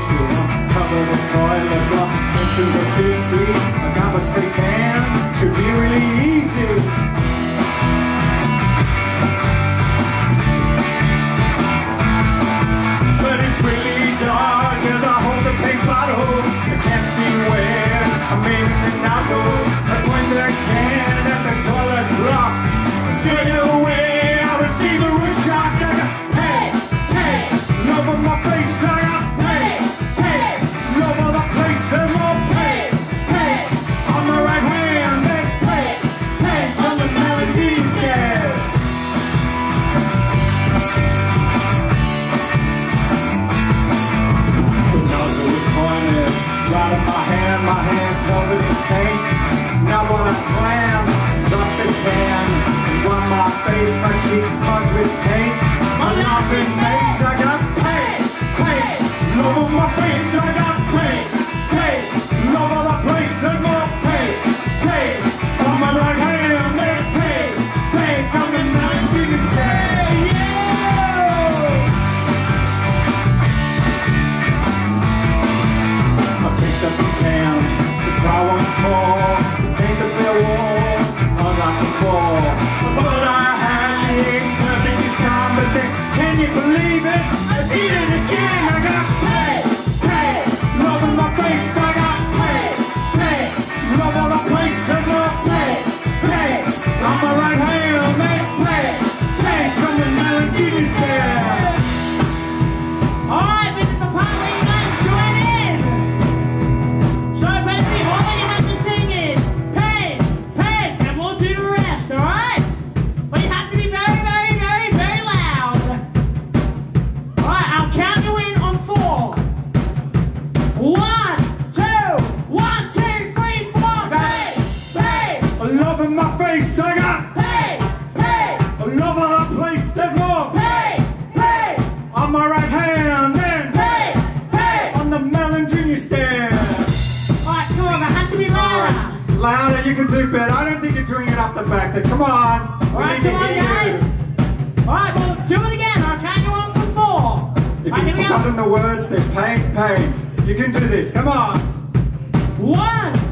station. Cover the toilet block, mention graffiti. A garbage free can should be really easy. But it's really dark as I hold the pink bottle. I can't see where I'm aiming the nozzle. I point the can at the toilet block. Straight away I receive a rude shock. I got hey, hey, love on my face. I got hey, hey, love on the place. They're more hey, hey, on my right hand. Then hey, hey, on the melody scale. The nozzle was pointed right at my hand covered in paint. Now what I planned, drop the can, run my face, my cheeks smudged with paint. My laughing mates, I got paint, paint, love on my face, I got paint, paint, love on the place, and more paint, paint, on my right hand, then paint, paint, on the melody scale, yeah! I picked up the can to try once more, to paint the bare wall, unlike before. I thought I had the ink perfect this time, but then, can you believe it? I did it again. I got paint, paint, love on my face. I got paint, paint, love on the place, and more paint, paint, on my right hand, then paint, paint, on the melody scale. Alright, this is the part where you guys join in. So basically all that you have to sing is paint, paint, and we'll do the rest, alright? But you have to be very, very, very, very loud. Alright, I'll count you in on 4. 1, 2, 1, 2, 3, 4, paint, paint, Love on my face. I got paint, paint, love on the place. There's more paint, paint, on my right hand, then paint, paint. on the melon junior scale. Alright, come on, that has to be louder. Louder, you can do better. I don't think you're doing it up the back there. Come on. Alright, come on, guys. Alright, well, do it again. I'll count you on from 4. If Right, you've here we go. forgotten the words, then paint, paint. You can do this. Come on. 1,